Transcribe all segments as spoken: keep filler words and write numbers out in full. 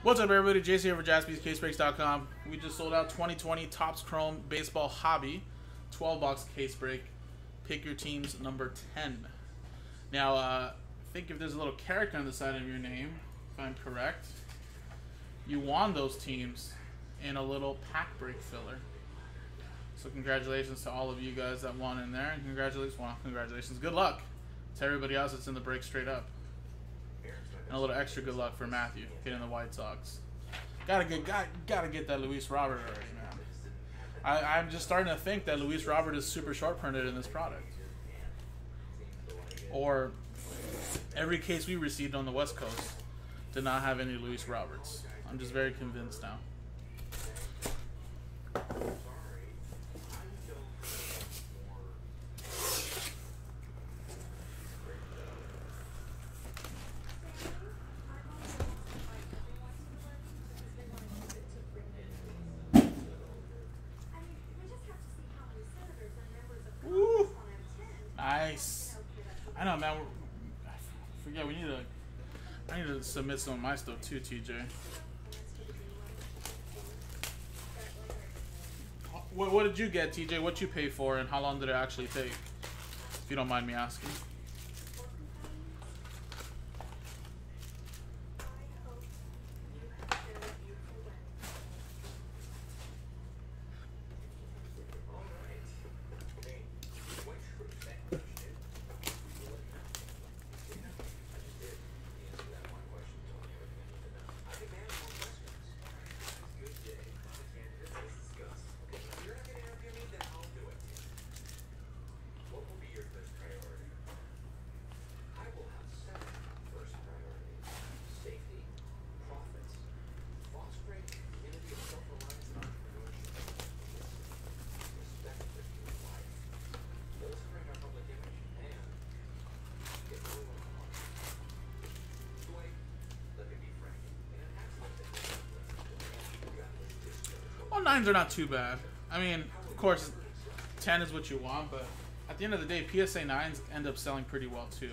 What's up, everybody? Jason here for Jaspys Case Breaks dot com. We just sold out twenty twenty Topps Chrome Baseball Hobby twelve box case break. Pick your teams number ten. Now, uh, I think if there's a little character on the side of your name, if I'm correct, you won those teams in a little pack break filler. So congratulations to all of you guys that won in there, and congratulations, well, congratulations, good luck to everybody else that's in the break straight up. And a little extra good luck for Matthew getting the White Sox. Gotta get, got, gotta get that Luis Robert already, man. I, I'm just starting to think that Luis Robert is super short printed in this product. Or every case we received on the West Coast did not have any Luis Roberts. I'm just very convinced now. Woo! Nice. I know, man. I forget we need to. I need to submit some of my stuff too, T J. What, what did you get, T J? What you pay for, and how long did it actually take? If you don't mind me asking. Well, nines are not too bad. I mean, of course, ten is what you want, but at the end of the day, P S A nines end up selling pretty well too.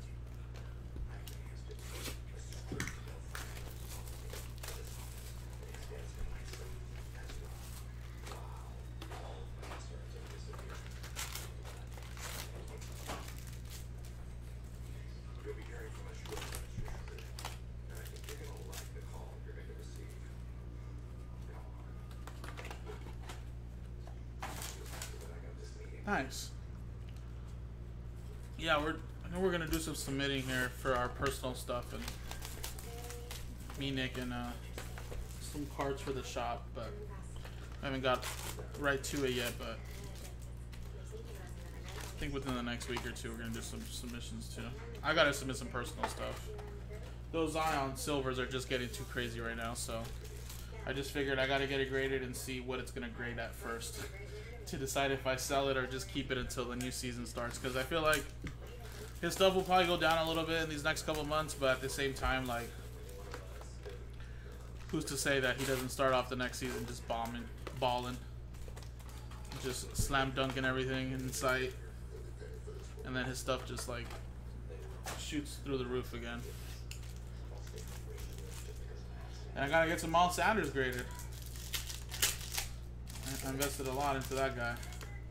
Nice. Yeah, we're I know we're gonna do some submitting here for our personal stuff, and me, Nick, and uh, some cards for the shop, but I haven't got right to it yet. But I think within the next week or two, we're gonna do some submissions too. I gotta submit some personal stuff. Those Zion Silvers are just getting too crazy right now, so I just figured I gotta get it graded and see what it's gonna grade at first, to decide if I sell it or just keep it until the new season starts. Because I feel like his stuff will probably go down a little bit in these next couple months, but at the same time, like, who's to say that he doesn't start off the next season just bombing, balling, just slam dunking everything in sight, and then his stuff just like shoots through the roof again. And I gotta get some Miles Sanders graded. I invested a lot into that guy.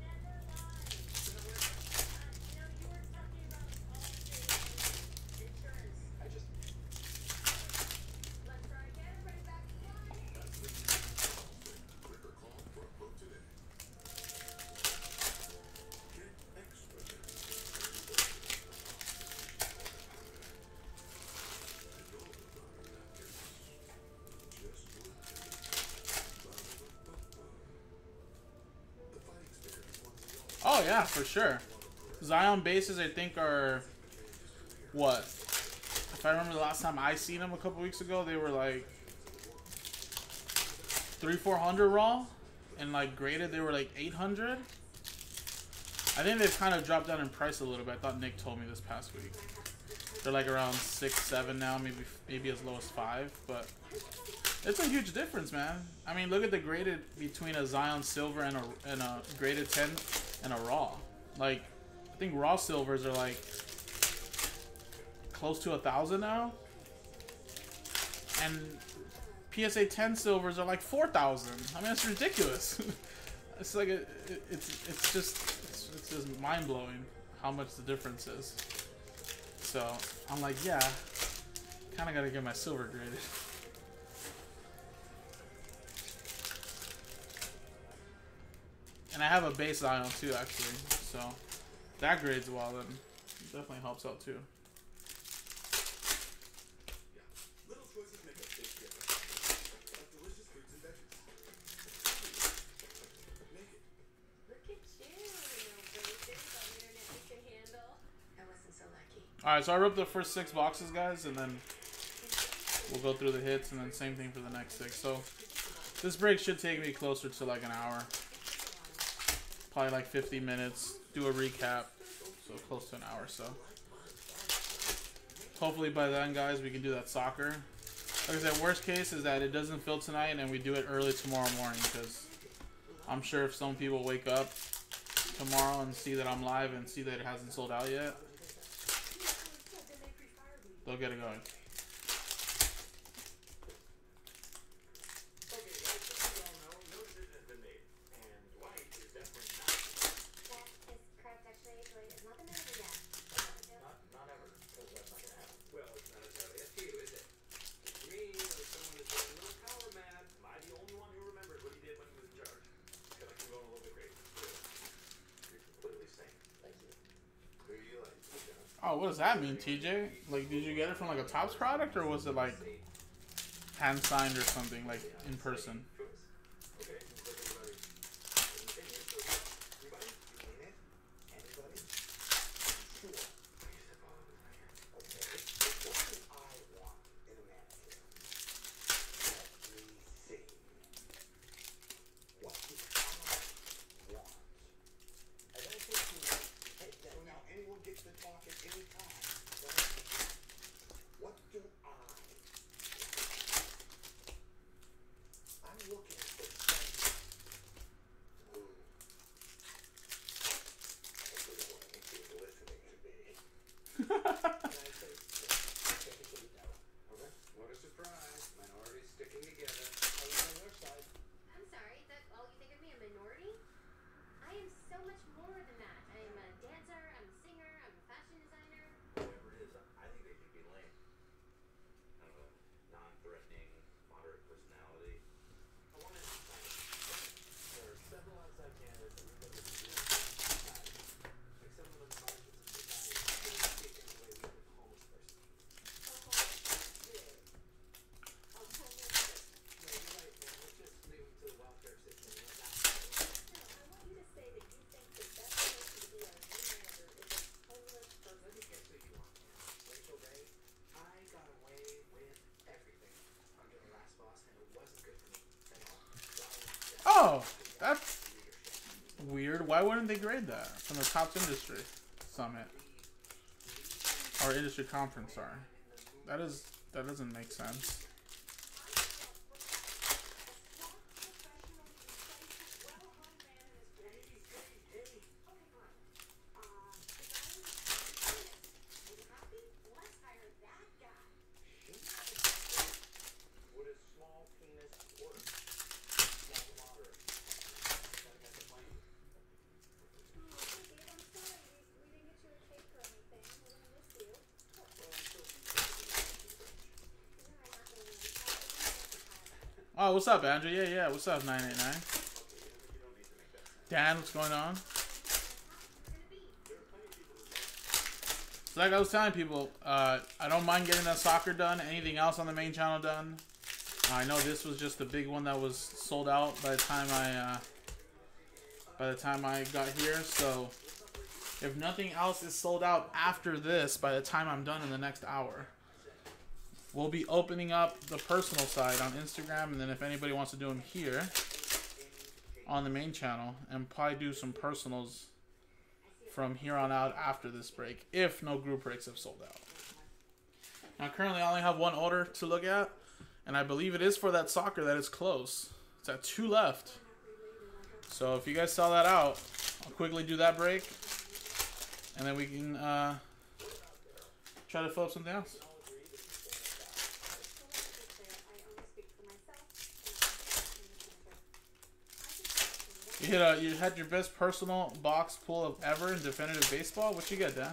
Oh yeah, for sure. Zion bases, I think, are what? If I remember the last time I seen them a couple weeks ago, they were like three, four hundred raw, and like graded they were like eight hundred. I think they've kind of dropped down in price a little bit. I thought Nick told me this past week. They're like around six, seven now, maybe maybe as low as five, but it's a huge difference, man. I mean, look at the graded between a Zion Silver and a and a graded ten and a raw. Like, I think raw silvers are like close to a thousand now. and P S A ten silvers are like four thousand. I mean, that's ridiculous. It's like a, it, it's it's just it's, it's just mind blowing how much the difference is. So I'm like, yeah, kind of gotta get my silver graded. And I have a base ion too, actually. So that grades well, then definitely helps out too. Alright, so I ripped the first six boxes, guys, and then we'll go through the hits, and then same thing for the next six. So this break should take me closer to like an hour. Probably like fifty minutes. Do a recap. So close to an hour, so. Hopefully by then, guys, we can do that soccer. Like I said, worst case is that it doesn't fill tonight, and we do it early tomorrow morning, because I'm sure if some people wake up tomorrow and see that I'm live and see that it hasn't sold out yet, they'll get it going. Oh, what does that mean, T J? Like, did you get it from like a Topps product, or was it like hand signed or something, like in person? Oh, that's weird. Why wouldn't they grade that from the Topps Industry Summit or Industry Conference? Sorry, that is that doesn't make sense. Oh, what's up, Andrew? Yeah, yeah. What's up, nine eight nine? Dan, what's going on? So like I was telling people, uh, I don't mind getting that soccer done. Anything else on the main channel done? Uh, I know this was just the big one that was sold out by the time I uh, by the time I got here. So if nothing else is sold out after this, by the time I'm done in the next hour, we'll be opening up the personal side on Instagram, and then if anybody wants to do them here on the main channel, and probably do some personals from here on out after this break, if no group breaks have sold out. Now, currently, I only have one order to look at, and I believe it is for that soccer that is close. It's at two left. So if you guys sell that out, I'll quickly do that break, and then we can uh, try to fill up something else. You hit a, you had your best personal box pull of ever in definitive baseball. What you get, Dan?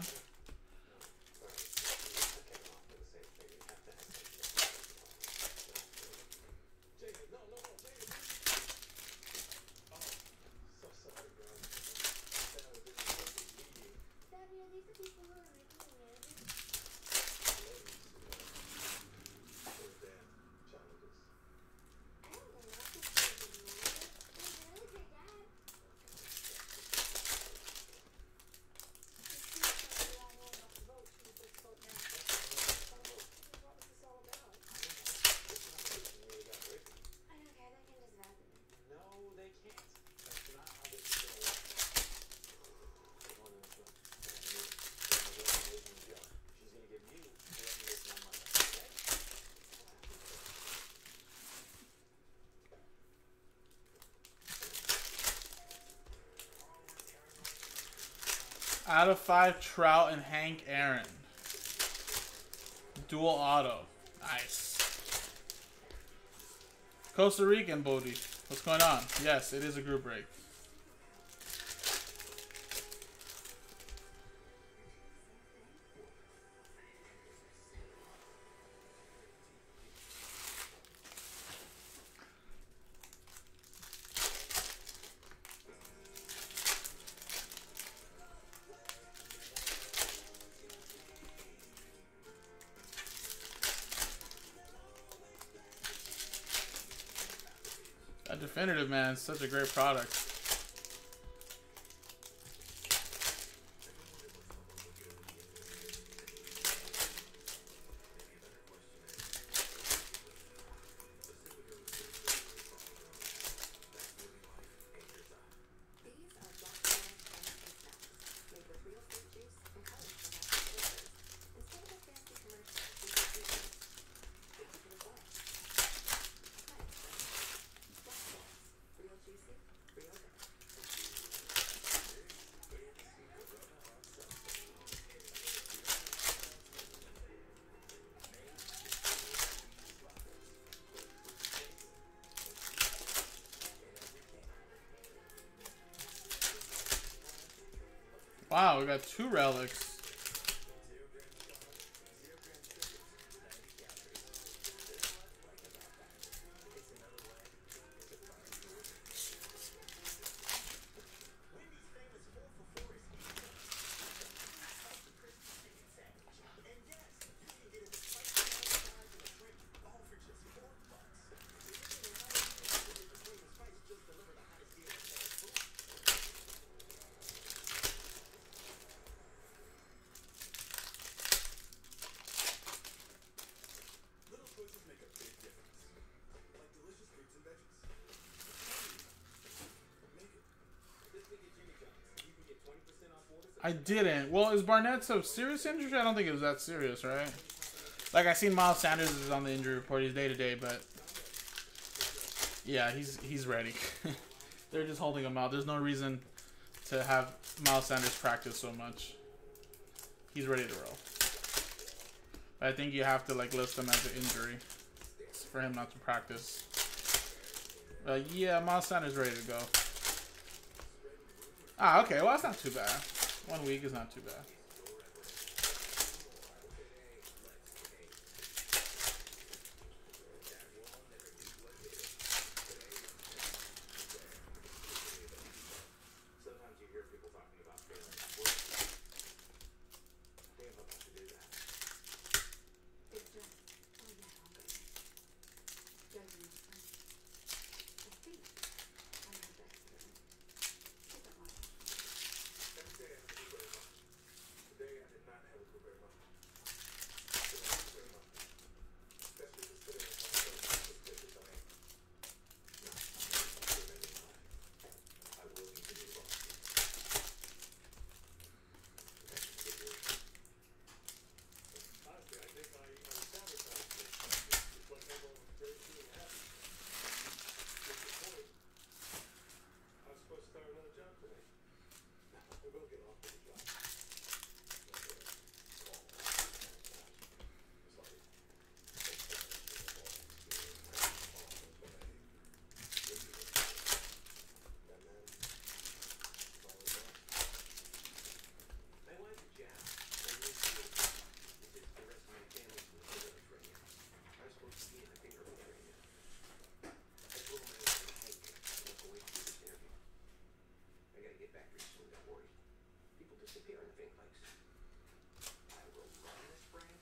Out of five, Trout and Hank Aaron. Dual auto. Nice. Costa Rican, Bodie. What's going on? Yes, it is a group break. That definitive, man, is such a great product. Wow, we got two relics. I didn't. Well, is Barnett so serious injury? I don't think it was that serious, right? Like, I seen Miles Sanders is on the injury report. He's day to day, but yeah, he's he's ready. They're just holding him out. There's no reason to have Miles Sanders practice so much. He's ready to roll. But I think you have to like list him as an injury for him not to practice. Uh, yeah, Miles Sanders ready to go. Ah, okay. Well, that's not too bad. One week is not too bad.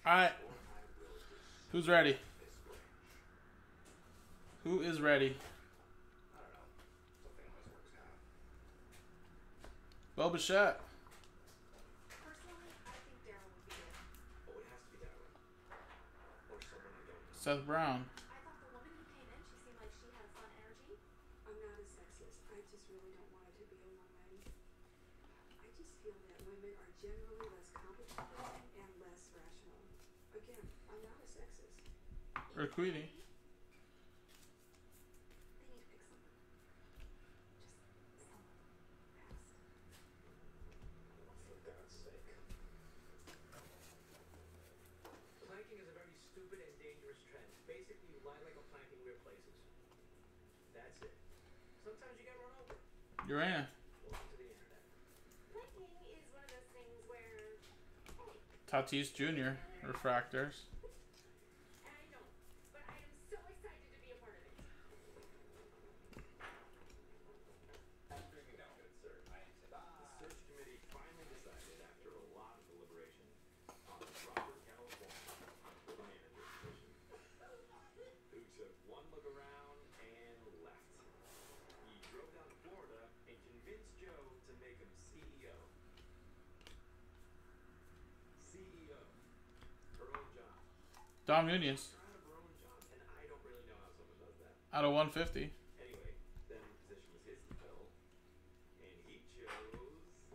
Alright. Who's ready? Who is ready? Bo Bichette. Seth Brown. I thought the woman who came in, she seemed like she had a fun energy. I'm not a sexist. I just really don't want it to be a woman. I just feel that women are generally less complicated and less rational. Again, I'm not a sexist. Or Queenie. They need to pick someone. Just someone fast. For God's sake. Planking is a very stupid and dangerous trend. Basically, you lie like a plank in weird places. That's it. Sometimes you get run over. Urana. Welcome to the internet. Planking is one of those things where, hey, Tatis Junior Refractors. and I don't, but I am so excited to be a part of it. Bringing down good, sir. I the search committee finally decided, after a lot of deliberation, on Robert California for the manager position. Who took one look around and left. He drove down to Florida and convinced Joe to make him C E O. C E O. Earl John. Dom Nunez. Proud of Earl John, and I don't really know how someone does that. Out of one fifty. Anyway, then the position was his to fill, and he chose.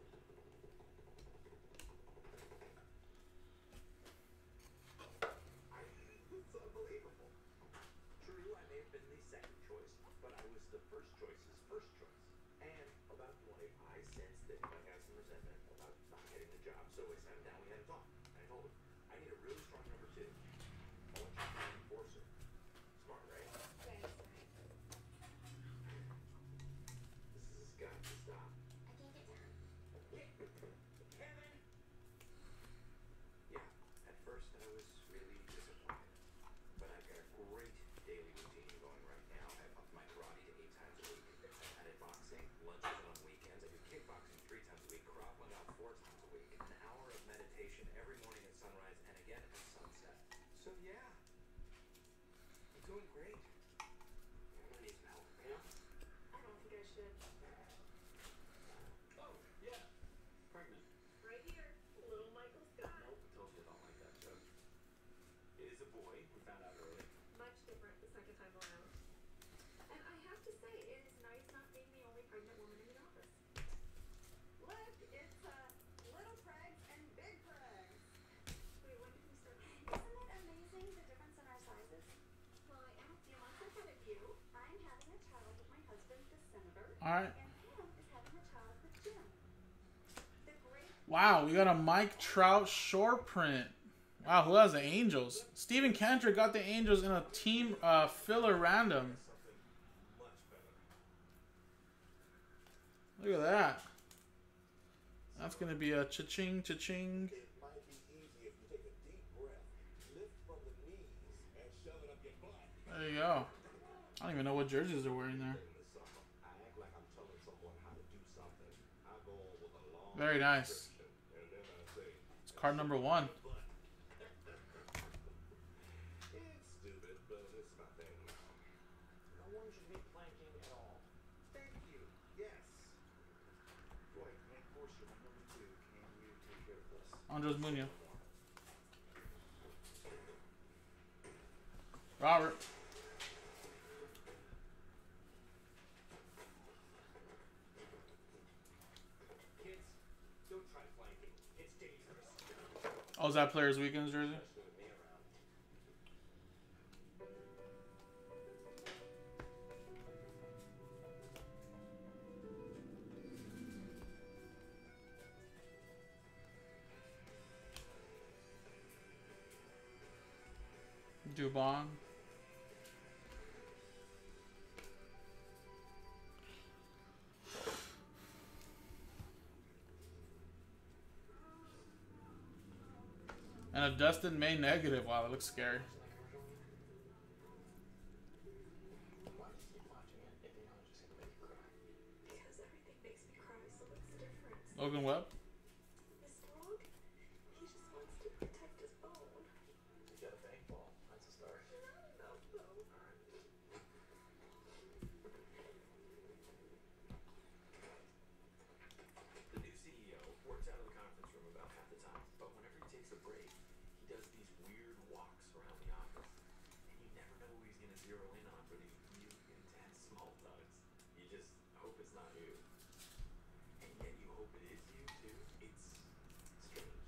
I, it's unbelievable. True, I may have been the second choice, but I was the first choice's first choice. And about twenty, I sensed that he might have some resentment about not getting the job, so I sat him down. We had a talk. I told him, I need a really strong number two. I want you to be an enforcer. Smart, right? Thanks, Frank. This has got to stop. I can't get down. Kevin! Yeah, at first I was really disappointed. But I've got a great daily routine going right now. I've upped my karate to eight times a week. I did boxing, lunches on weekends. I do kickboxing three times a week, Krav Maga four times a week. An hour of meditation every morning at sunrise and again at sunset. So yeah, I'm doing great. I'm gonna need some help, you know? I don't think I should. Oh, yeah. Pregnant. Right here, little Michael Scott. Nope, I told you I don't like that joke. It is a boy. We found out early. Much different the second time around. And I have to say, it is nice not being the only pregnant woman in the office. Look, it's uh, little Pregs and big Pregs. Wait, when did we start? Isn't it amazing the difference in our sizes? Well, I am a few months ahead of you. I'm having a child with my husband, the senator. Alright. And Pam is having a child with Jim. The great Wow, we got a Mike Trout short print. Wow, who has the Angels? Steven Kendrick got the Angels in a team uh, filler random. Something much better. Look at that. That's going to be a cha-ching, cha-ching. It might be easy if you take a deep breath, lift from the knees, and shove it up your butt. There you go. I don't even know what jerseys they're wearing there. In the summer, I act like I'm telling someone how to do something. I go on with a long Very nice. description, and then I say, It's card number one. butt. It's stupid, but it's my thing now. No one should be planking at all. Thank you. Yes. Boy, Nick Forster, my number two. Can you take care of this? Andres Munoz. Robert. Kids, don't try flanking. It's dangerous. Oh, is that Players Weekends jersey? Especially with me around. Dubon. And a Dustin May negative. Wow, that looks scary. Why do you keep watching it if you know it's just gonna make you cry? Because everything makes me cry, so what's the difference? Logan Webb. This dog, he just wants to protect his bone. the break, he does these weird walks around the office, and you never know who he's going to zero in on for these really intense small talks. You just hope it's not you. And yet you hope it is you, too. It's strange.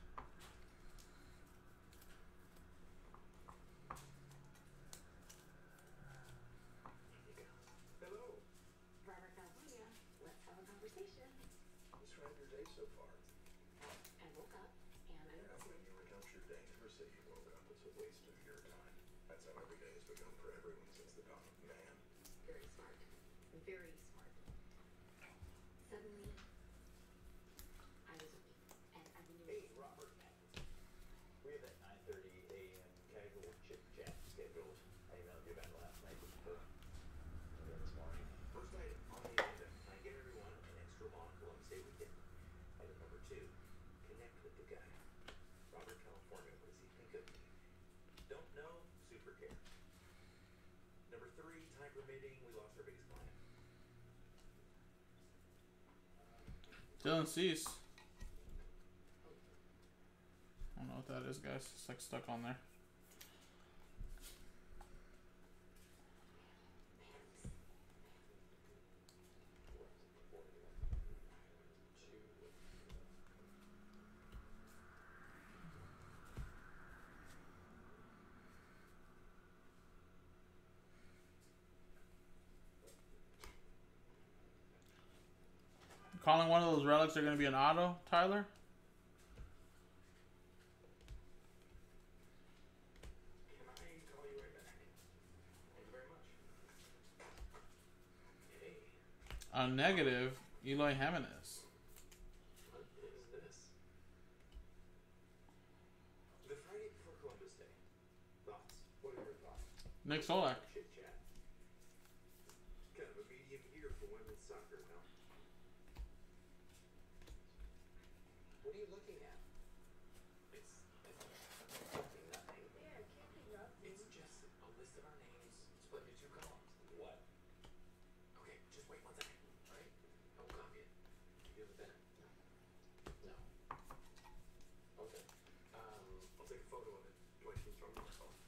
Hello. Robert California, let's have a conversation. Describe your day so far. I woke up and I Yeah, when you recount your day, never say you woke up. It's a waste of your time. That's how every day has become for everyone since the dawn of man. very smart. Very smart. Suddenly, I was awake and I knew Hey, Robert. We have that nine thirty a m casual chit chat scheduled. I emailed you about it last night. But again this morning. First item on the agenda, can I get everyone an extra long Columbus Day weekend? Item number two, connect with the guy. Robert California, what does he think of me? Don't know, super care. Number three, time permitting, we lost our biggest client. Dylan Cease. I don't know what that is, guys. It's like stuck on there. Calling one of those relics are going to be an auto, Tyler? Can I call you right back? Thank you very much. Hey, A negative, Eloy Jimenez. what is this? The Friday before Columbus Day. Thoughts? What are your thoughts? Nick Solak. Chit chat. Kind of a medium year for women's soccer, no? What are you looking at? It's, it's nothing, nothing. there, can't be nothing. It's just a list of our names split into two columns. What? Okay, just wait one second, alright? I will copy it. You have a pen? No. Okay. Um, I'll take a photo of it. Do I can throw it on my phone?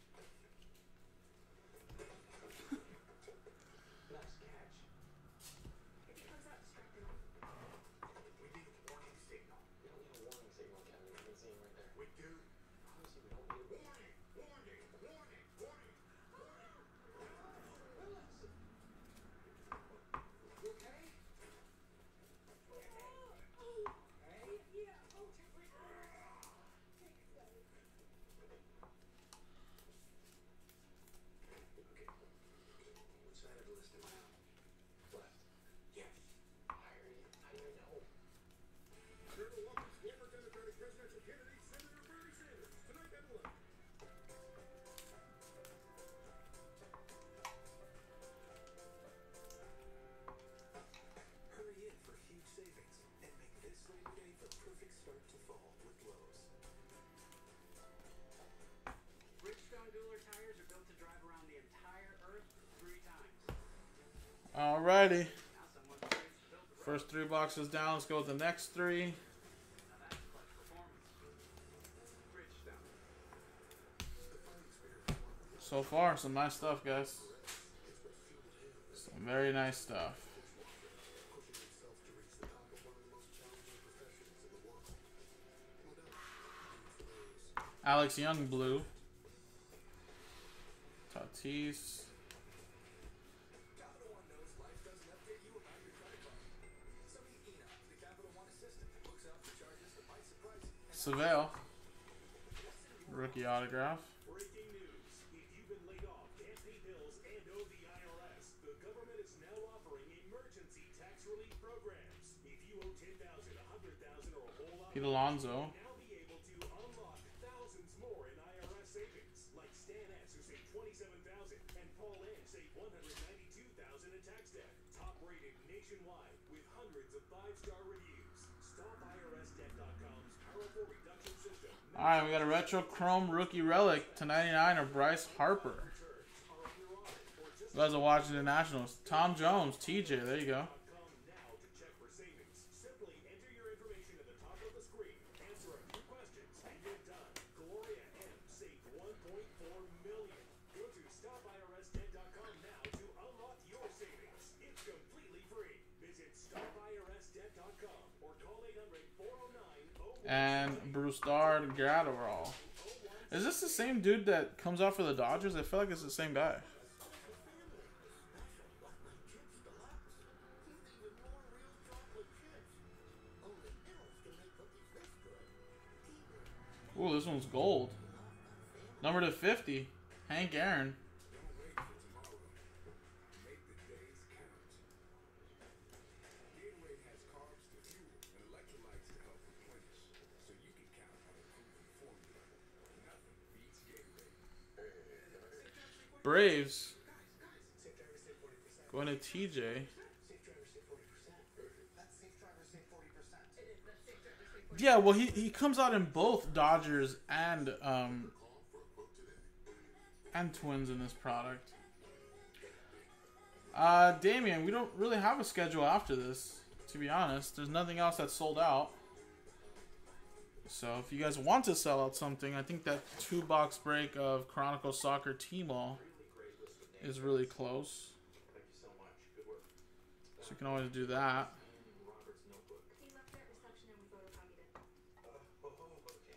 Nice catch. It comes out distracting. We need a warning signal. We don't need a warning signal, Kevin. You can see him right there. We do. Obviously, we don't need a Warning! Warning! Warning! Warning! Warning! Willis! You okay? Hey? Yeah, oh, take my Thanks, guys. Okay. Which side of the list am I on? left. Yes. Higher you. How do you know? Colonel Walker's former Democratic presidential candidate, Senator Bernie Sanders. Tonight at eleven. Hurry in for huge savings and make this Labor Day the perfect start to fall with Lowe's. Bridgestone dueler tires are built to drive around the entire Earth three times. Alrighty. Now someone's afraid to build the road. First three boxes down. Let's go with the next three. Now that's clutch performance. Bridgestone. So far, some nice stuff, guys. Some very nice stuff. Alex Young, blue. Tatis. Capital One knows life doesn't update you about your credit card. So meet Enoch, the Capital One assistant that looks out for charges that might surprise you. Seville. Rookie autograph. Breaking news. If you've been laid off, can't pay bills, and owe the I R S, the government is now offering emergency tax relief programs. If you owe ten thousand dollars, one hundred thousand dollars, or a whole lot Pete more, Alonso. you'll now be able to unlock thousands more in I R S savings. Like Stan S, who saved twenty-seven thousand dollars, and Paul N saved one hundred ninety-two thousand dollars in tax debt. Top rated nationwide with hundreds of five-star reviews. Stop I R S debt dot com's powerful reduction system. Alright, we got a retro chrome rookie relic to ninety-nine of Bryce Harper. You guys are watching the Nationals. Tom Jones, T J, there you go. Come now to check for savings. Simply enter your information at the top of the screen, answer a few questions, and you're done. And Brustard Gratterall. Is this the same dude that comes out for the Dodgers? I feel like it's the same guy. Ooh, this one's gold. Number to fifty. Hank Aaron. Braves. Going to T J. Yeah, well, he, he comes out in both Dodgers and um and Twins in this product. Uh, Damian, we don't really have a schedule after this, to be honest. There's nothing else that's sold out. So if you guys want to sell out something, I think that two box break of Chronicle Soccer T-Ball is really close. Thank you so much. Good work. So you can always do that. And Robert's notebook. He left it at reception and we photocopied it. Uh, oh, oh, okay.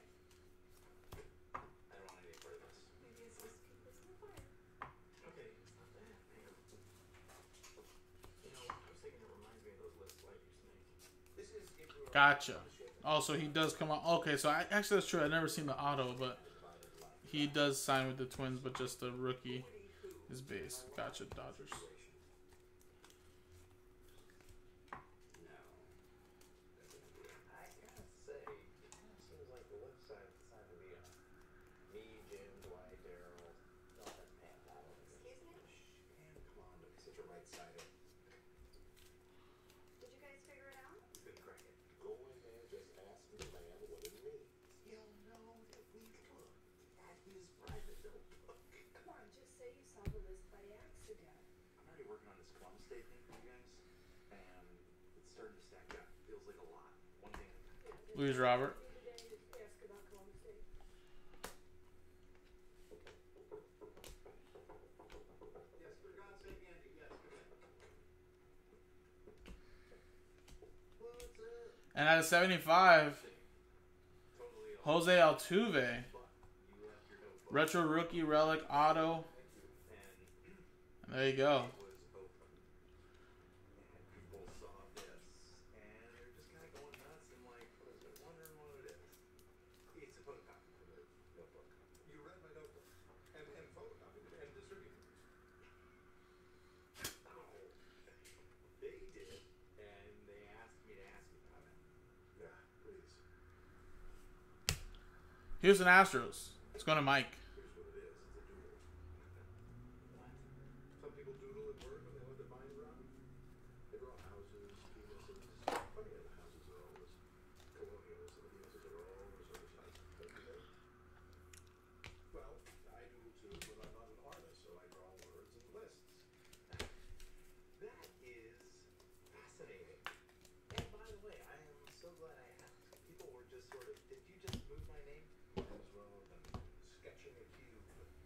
I don't want any part of this. Maybe it's just keep this in the fire. Okay, it's not bad, man. You know, I was thinking it reminds me of those lists I used to make. This is if we were Gotcha. Oh, so he does come out. Okay, so I actually that's true. I've never seen the auto, but he does sign with the Twins, but just the rookie is base. Gotcha, Dodgers. No. I gotta say, it kind of seems like the left side decided to be on me, Jim, Dwight, Daryl. No, that's Pam. That one. Excuse me? Man, come on, don't be such a right-sider. Did you guys figure it out? You couldn't crack it. Go in there, just ask the man what it means. He'll know that we look at his private notebook. Come on, just say you saw the list by accident. I'm already working on this Plum State thing for you guys, and it's starting to stack up. Feels like a lot. One thing at a time. Luis Robert. Today to ask about Columbus State. Yes, for God's sake, Andy. Yes, go ahead. What's up? And at a seventy-five, Totally off. Jose Altuve. But you left your notebook. Retro rookie relic auto. And And there you go. it was open. And people saw this, and they're just kind of going nuts and like, what is it? Wondering what it is. It's a photocopy for the notebook. You read my notebook and, and photocopied it and distributed it. They did, and they asked me to ask you about it. Yeah, please. Here's an Astros. It's going to Mike. Here's what it is. It's a doodle. What? Some people doodle at work when they want to bind around. They draw houses, penises. Funny how the houses are always colonials and the penises are always oversized. Don't you know? Well, I doodle too, but I'm not an artist, so I draw words and lists. That is fascinating. And by the way, I am so glad I asked. People were just sort of, did you just move my name? Might as well have been sketching a cube.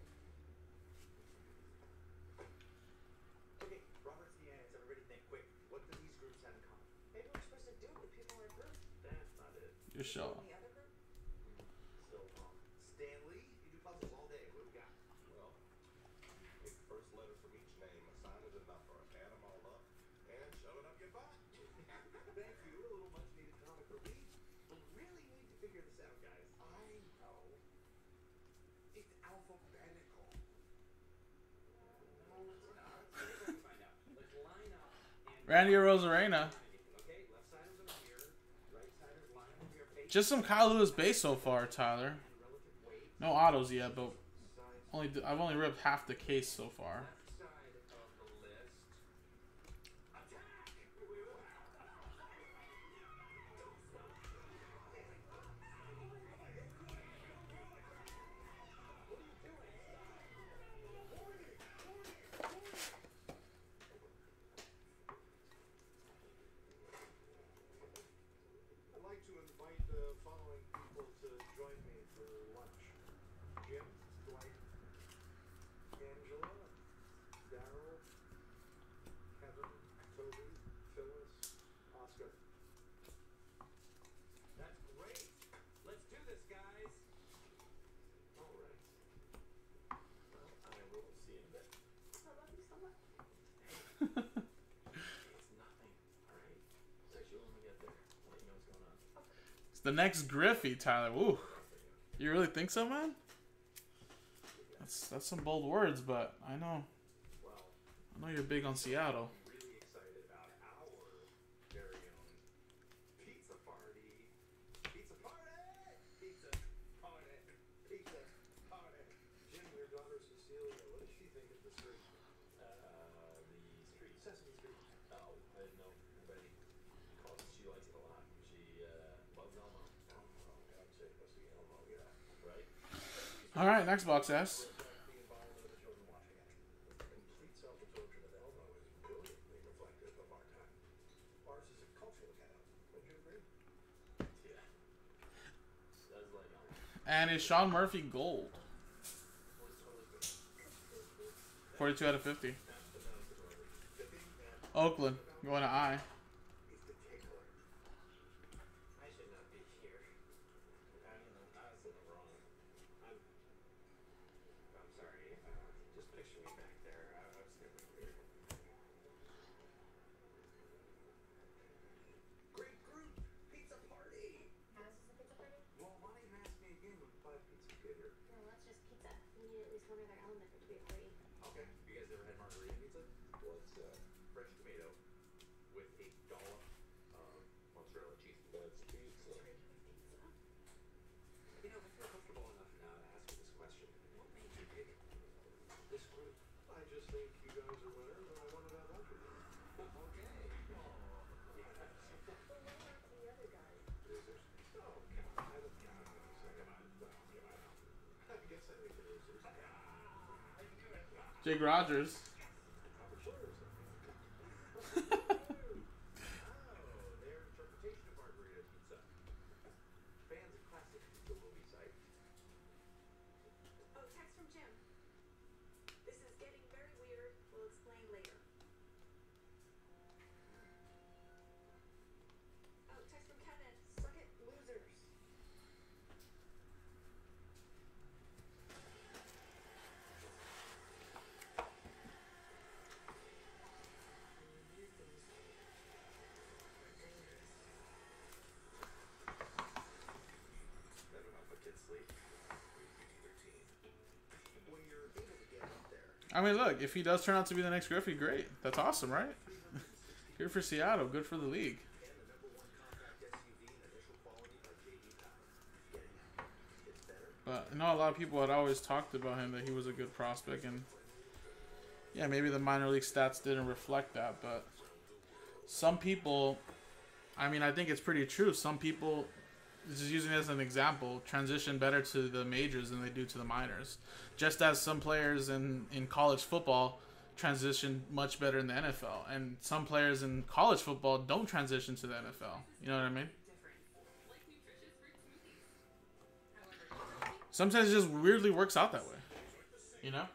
Okay, Robert's the ants. Everybody think quick. What do these groups have in common? Maybe we're supposed to do it with people in our group. That's not it. Your show. In the other group? Still wrong. Stanley, you do puzzles all day. What do we got? Well, take the first letter from each name, assign it a number, add them all up, and shove it up your butt. Thank you. A little much needed comic relief. We really need to figure this out, guys. I know. It's alphabetical. No, it's not. Here's what we find out. Let's line up and Randy Rosarena. okay, left-siders over here, right-siders line over your face Just some Kyle Lewis base so far, Tyler. and relative weight. No autos yet, but Size only I've only ripped half the case so far. left side of the list. Attack! I'd like to invite the following people to join me for lunch. Jim, Dwight, Angela, It's the next Griffey, Tyler. Woo. You really think so, man? That's that's some bold words, but I know. I know you're big on Seattle. Really excited about our very own pizza party. Pizza party! Pizza party! Pizza party! Jim, your daughter Cecilia, what does she think of the street? Uh, the street. Sesame Street. Oh, I didn't know anybody calls it. She likes it a lot. She uh, loves Elmo. Oh, for God's sake, let's see Elmo, yeah. Right? All right, next box S. The environment of the children watching it. The complete self-absorption of Elmo is brilliantly reflective of our time. Ours is a cultural account. Would you agree? Yeah. Does like Elmo. And is Sean Murphy gold? forty-two out of fifty. Oakland going to I. He's particular. I should not be here. I, you know, I was in the wrong. I'm, I'm sorry. Uh, just picture me back there. I, I was gonna be weird. Great group! Pizza party! How is this a pizza party? Well, why don't you ask me again when five pizzas get here? No, that's just pizza. We need at least one other element for it to be a party. Okay. You guys ever had margarita pizza? Well, it's uh, fresh tomato with a dollop of mozzarella cheese. That's pizza. You know, I feel comfortable enough now to ask you this question. What made you pick this group? I just think you guys are winners and I wanted to have lunch with you. Okay. Oh, yeah. But what about the other guys? Losers. Oh, come on. I don't count them. Come on. No, come on. I guess I make the losers. Jake Rogers. Oh, their interpretation of margarita pizza. Fans of classic pizza will be psyched. Oh, text from Jim. This is getting very weird. We'll explain later. Oh, text from Kevin. Suck it, losers. Better not put kids to sleep. When you're able to get up there, I mean, look, if he does turn out to be the next Griffey, great. That's awesome, right? Good for Seattle. Good for the league. and the number one compact S U V in initial quality by J D Power. Getting out. It's better. But I know a lot of people had always talked about him, that he was a good prospect. And yeah, maybe the minor league stats didn't reflect that. But some people, I mean, I think it's pretty true. Some people, just using it as an example, transition better to the majors than they do to the minors. Just as some players in, in college football transition much better in the N F L. And some players in college football don't transition to the N F L. You know what I mean? Sometimes it just weirdly works out that way. You know?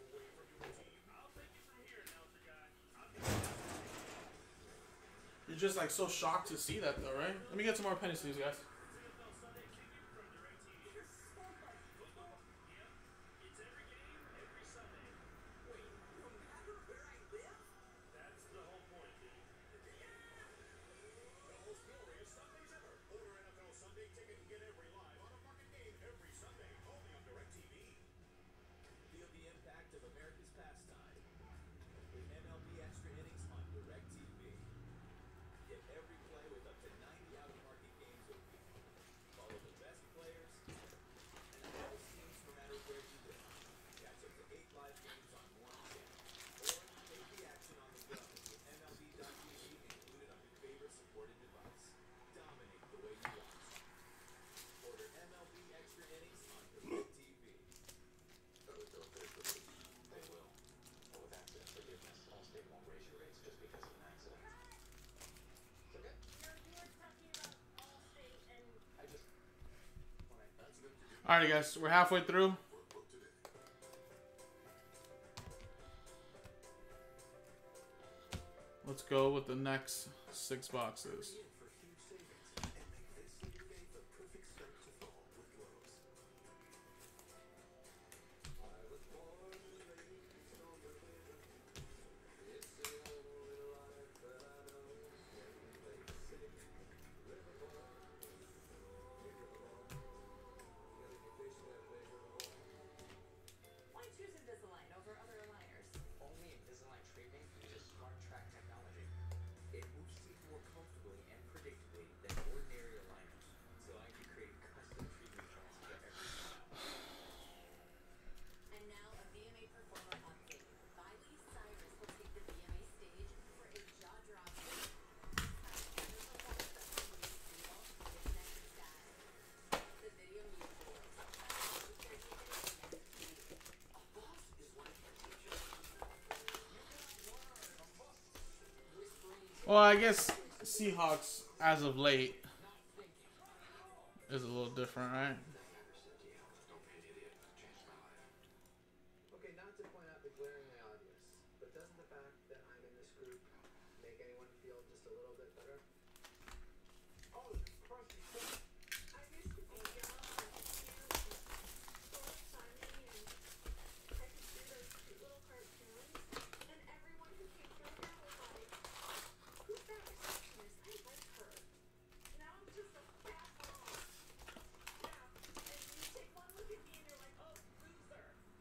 You're just like so shocked to see that though, right? Let me get some more penny sleeves, guys. Feel the impact of America's pastime with M L B Extra Innings on DirecTV. Get every play with up to ninety out-of-market games a week. Follow the best players and the best teams no matter where you live. Catch up to eight live games on one channel. Or take the action on the go with M L B dot T V included on your favorite supported device. Dominate the way you want. Order M L B Extra Innings on DirecTV. Those don't pay for this. They will. But with accident forgiveness, Allstate won't raise your rates just because of an accident. It's okay. You're, you're talking about Allstate and I just when I that's good to do. Alrighty, guys. We're halfway through. Let's go with the next six boxes. For huge savings and make this your day the perfect start to fall with Lowe's. I was born and raised on the river. It's the only life that I know. When they say river boy, Well, I guess Seahawks, as of late, is a little different, right? Okay, not to point out the glaringly obvious, but doesn't the fact that I'm in this group make anyone feel just a little bit better? Oh, crusty stuff. I used to be young and cute and full of sunny, and I could do those cute little cartoons, and everyone who came through here was like, who's that receptionist? I like her. Now I'm just a fat mom. Yeah, and you take one look at me and you're like, oh, loser.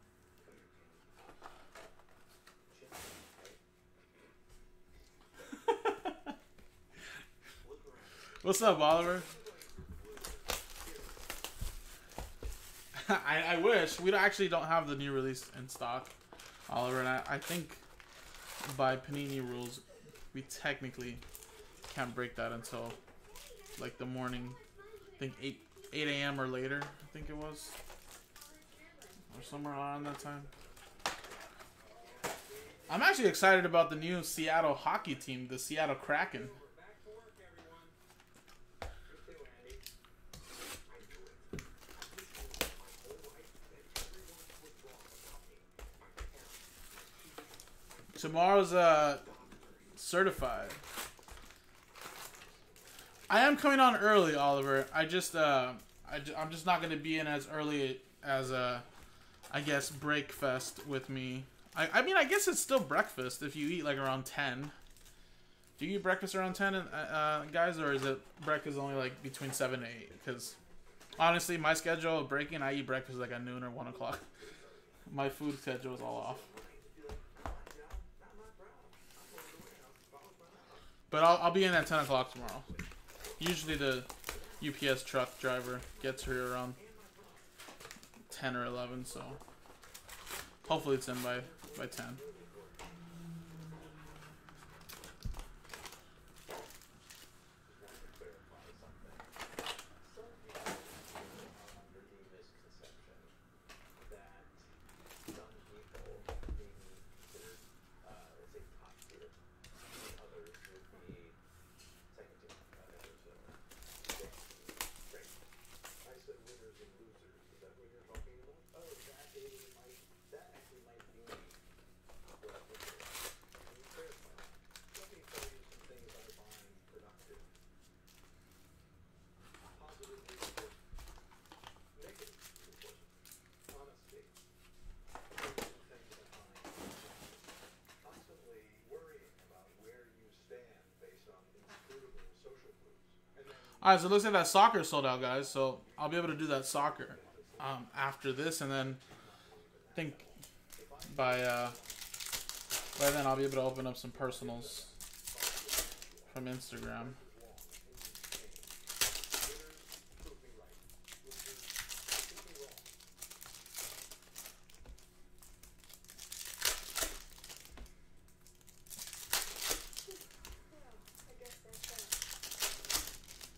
What's up, Oliver? I, I wish. We don't, actually don't have the new release in stock, Oliver, and I, I think by Panini rules, we technically can't break that until like the morning. I think eight eight a.m. or later. I think it was, or somewhere around that time. I'm actually excited about the new Seattle hockey team, the Seattle Kraken. Back to work, everyone. You too, Andy. I knew it. I've been told my whole life that everyone was wrong about me. My parents, my teachers, Tomorrow's uh certified. I am coming on early, Oliver. I just uh I ju- I'm just not gonna be in as early as uh I guess breakfast with me. I I mean I guess it's still breakfast if you eat like around ten. Do you eat breakfast around ten, uh, uh, guys, or is it breakfast only like between seven and eight? Because honestly, my schedule of breaking, I eat breakfast like at noon or one o'clock. My food schedule is all off. But I'll I'll be in at ten o'clock tomorrow. Usually the U P S truck driver gets here around ten or eleven, so hopefully it's in by by ten. Clarify something. Some people are under the misconception that some people may be considered, uh, let's say, top tier, and others would be second tier. Uh, others are great. Great. I said winners and losers. Is that what you're talking about? Oh, that is might that actually might be what I'm looking at. Can you clarify that? Let me tell you some things I find productive. Positive leadership, negative leadership, honesty, those are the things I find constantly worrying about where you stand based on inscrutable social groups. And then All right, so it looks like that soccer sold out, guys. So I'll be able to do that soccer um, after this, and then I think by uh, by then I'll be able to open up some personals from Instagram. prove me right. Losers, prove me wrong. Well, I guess that's that.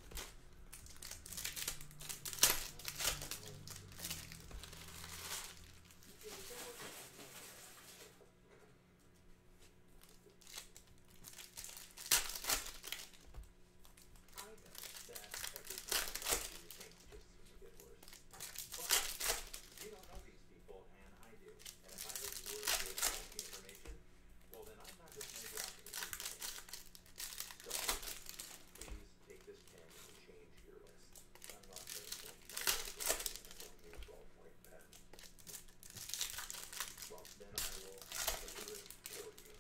I know that every time I talk to you, things just seem to get worse. But you don't know these people, and I do. And if I let you work with faulty information, well, then I'm not doing my job to get you change. So please take this pen and change your list. I'm not going to change my list. I don't use ballpoint pen. Well, then I will have a new list for you.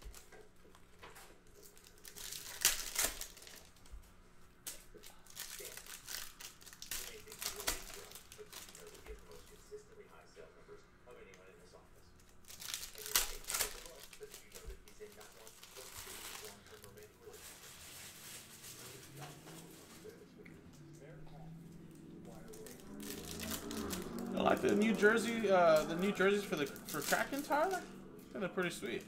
Dan, you may think you're really young, but did you know that we have the most consistently high sales numbers of anyone in this office? And you may think you're low, but did you know that he's in not one, but two long-term romantic relationships? Mayor Hall, why are we? I like the New Jersey, uh, the New Jerseys for the for Kraken, Tyler. I think they're pretty sweet.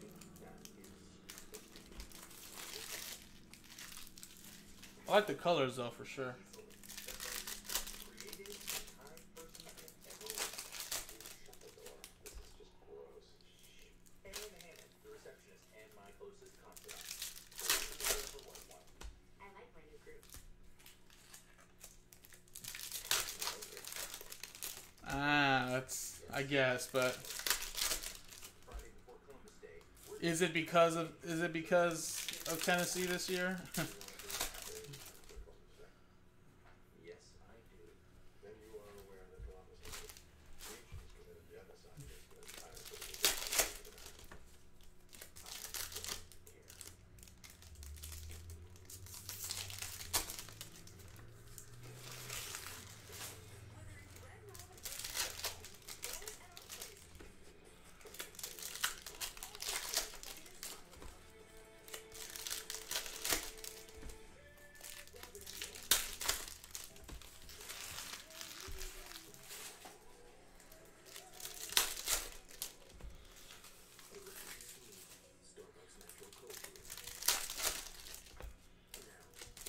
I like the colors though, for sure. Creative and kind person I've ever met. Shut the door. This is just gross. Anne Hannon, the receptionist and my closest confidant. For reasons number one, why I guess, but Friday before Columbus Day. We're is it because of is it because of Tennessee this year? Yes, I do. Then you are aware that Columbus Day Beach has committed genocide against an entire civilization. Starbucks natural cold brew. Now,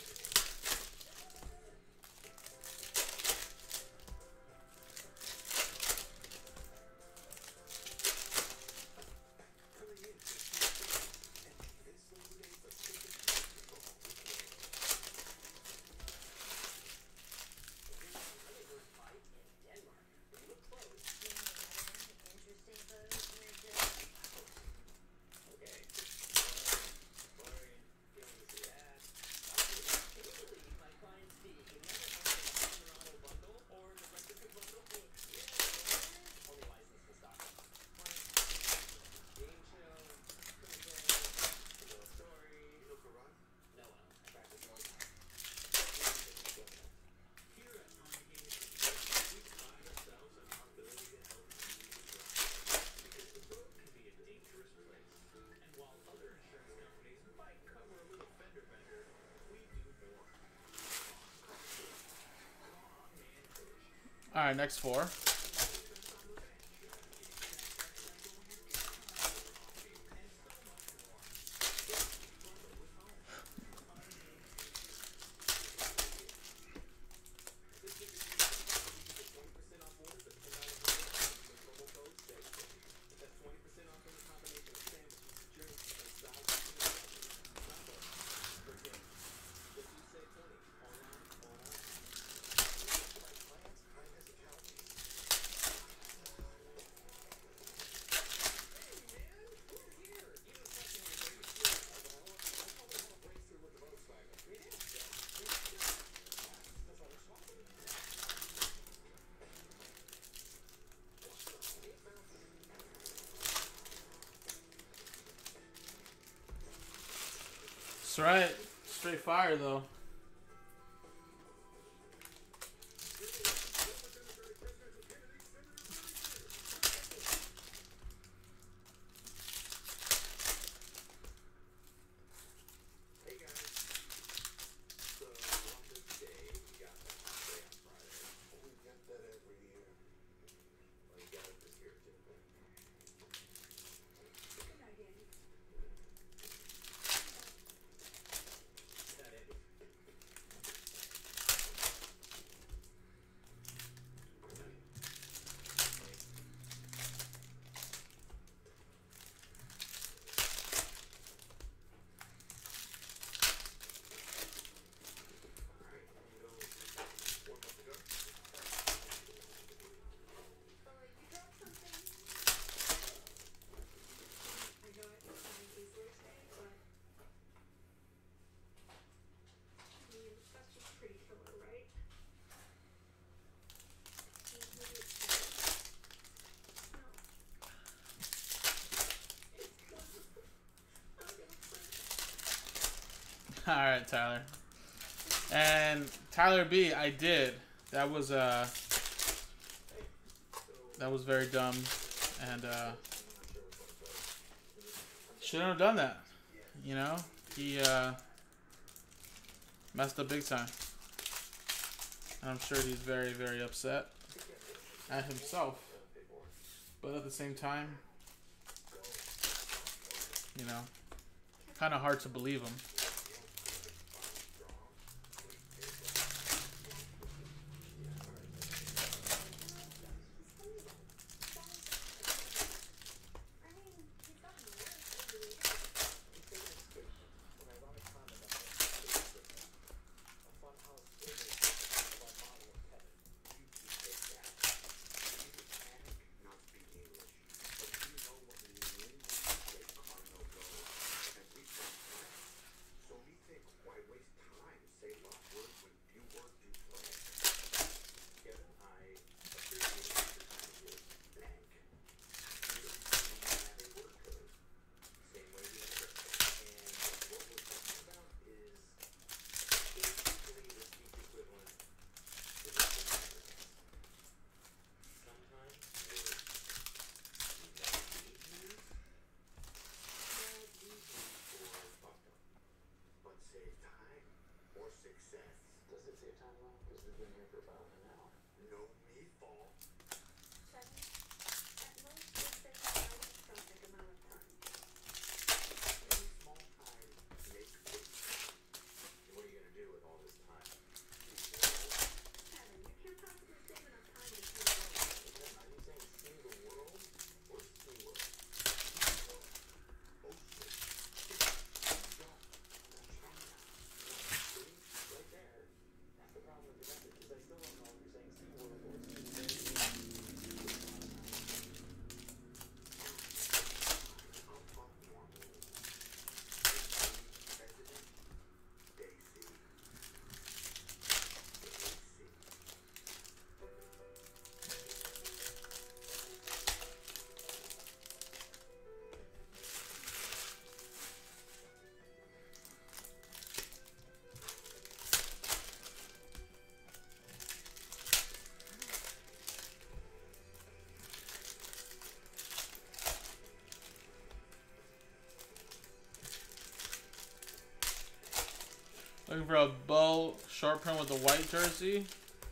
hurry in for cheap things. And this Labor Day, Pacific Basketball with Wayne. I heard fight in Denmark. They look close. Interesting photos from your trip. Okay. Boring. Feeling to see that. Can you believe my client Steve can never own a Colorado bundle or the Mexican bundle? Yeah, only licensed in Stockholm. Game show, cricket, a little story. You know karate? No, well, I practice Muay Thai. Here at Renegade, we pride ourselves on our ability to help you drive. Because the road can be a dangerous place. And while other insurance companies might cover a little fender bender, we do more. Come on, man, push. All right, next four. That's right. Straight fire though. Hey guys. So on this day, we got the hot day on Friday. We get that every year. Well, you got it this year too. Good night, Andy. That Andy. Alright, you know, four months ago, Uh, you dropped something. I know it was on Easter Day, but I mean, that's just pretty killer, right? Maybe it's no. It's good. I'm gonna print. All right, Tyler. And Tyler B, I did. That was uh, that was very dumb, and uh, shouldn't have done that. You know, he uh, messed up big time. And I'm sure he's very, very upset at himself. But at the same time, you know, kind of hard to believe him. I mean, he's gotten worse over the years. He said in his statement, an ironic comment on his Facebook, a funhouse image of our model of Kevin. you take that. You need to panic, not Success. Does it say time though? Because we've been here for about an hour. No me fall. Seven. At most, this thing has a microscopic amount of time. Any small time makes big time. And what are you gonna do with all this time? Kevin, you can't possibly save enough time to see the world. Are you saying see the world or see world? Oh shit. Don't. I'm trying not. See? Right there. That's the problem with your method, because I still don't know if you're saying see world or see world. I'll talk normal. President, Daisy. Daisy. Looking for a bow short print with the white jersey.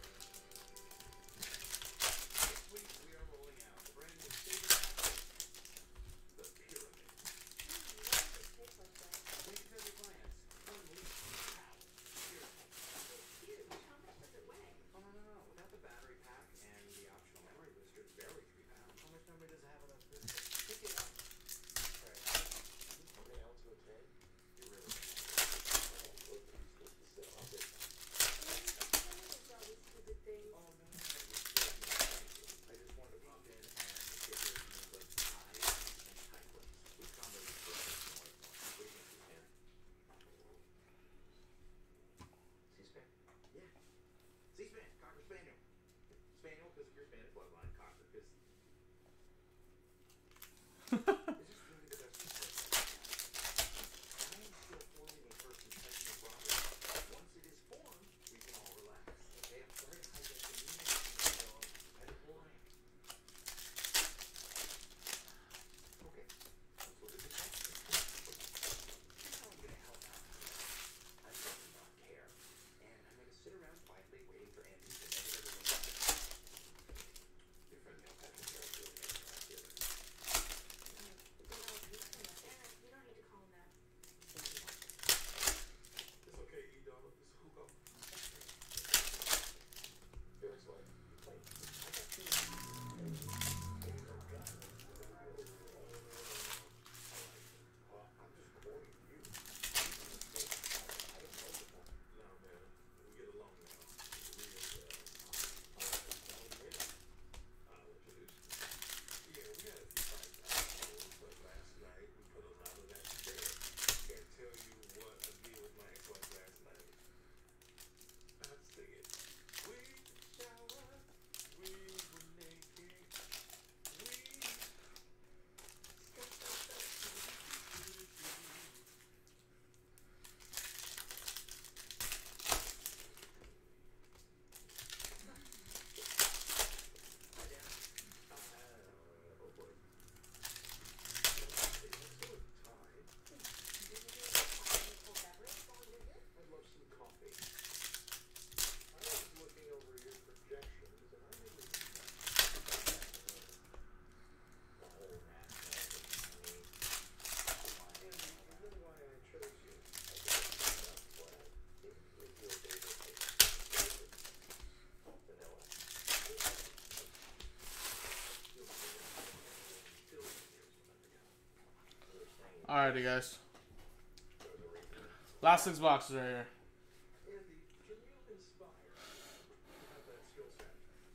This week we are rolling out the brand new favorite apple, the pyramid. Hmm, why does it taste like that? Thank you for the clients. One week. Wow. Beautiful. It's huge. How much does it weigh? Oh, no, no, no. Without the battery pack and the optional memory booster, it's barely three pounds. How much memory does it have in those boots? Pick it up. Alright. Okay, Alex, okay. You're really Both of these supposed to sit on this. Please, tell me it's all these stupid things. Oh, no, no, no. You're still not I just wanted to pop in and get your opinions of ties and tie clips. Which combo is the best and what more? What do you think, man? C-SPAN? Yeah. C-SPAN, Cocker Spaniel. Spaniel because of your Spanish bloodline, Cocker because... This is really the best support I am still forming a first impression of Robert. Once it is formed, we can all relax. Okay, I'm sorry to hijack the meeting. So, I have boring. Okay, let's look at the text. Here's how I'm going to help out. I'm going to not care. And I'm going to sit around quietly waiting for Andy to edit everyone up. Your friend Neil Patrick Harris really makes me laugh here. You know, he's from the Dad, you don't need to call him that. It's okay, E-Dog. It's a hookah. Your ex-wife. Wait, I got two. Well, I'm just quoting you. I don't know the one. No, man. We get along now. It's real well. I'll introduce you. Yeah, we had a few fights afterwards, but last night we put a lot of that to bed. Can't tell you what I did with my ex-wife last night. I have to sing it. We showered, we were naked, we Hi, Dan. Uh, oh boy. Hey, let's do a tie. Did you do a coffee cold beverage while you're here? I'd love some coffee. I was looking over your projections, and I really The whole national economy. Andy, you know why I chose you. I think it's enough what if, if your favorite is flavored vanilla. You're saying Alrighty, guys. there's a reason. Last six boxes right here. Andy, can you inspire? You have that skill set.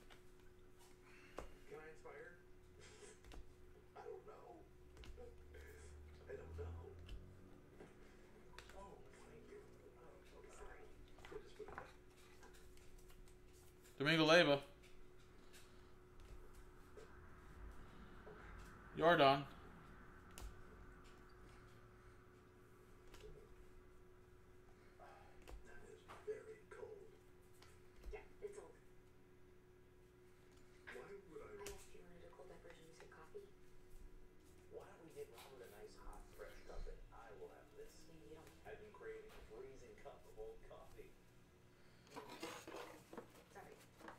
Can I inspire? I don't know. I don't know. Oh, thank you. Oh, okay. Sorry. We'll just put it back. Domingo Leyva. Jordan. That is very cold. Yeah, it's old. Why would I? I asked you wanted a cold beverage and you said coffee. Why don't we get Robert a nice hot fresh cup and I will have this? Maybe you don't. I've been craving a freezing cup of old coffee. Sorry.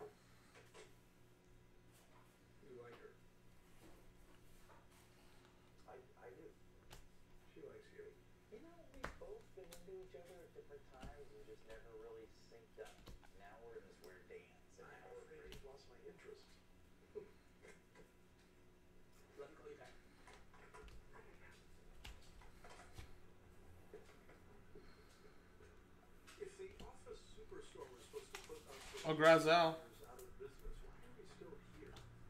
You like her. I, I do. She likes you. You know, we've both been into each other at different times and just never really synced up. Now we're in this weird dance. And I now or we're maybe pretty- you've lost my interest. Let me call you back. If the office superstore was supposed to put us Oh, Grazel. out of business, why are we still here?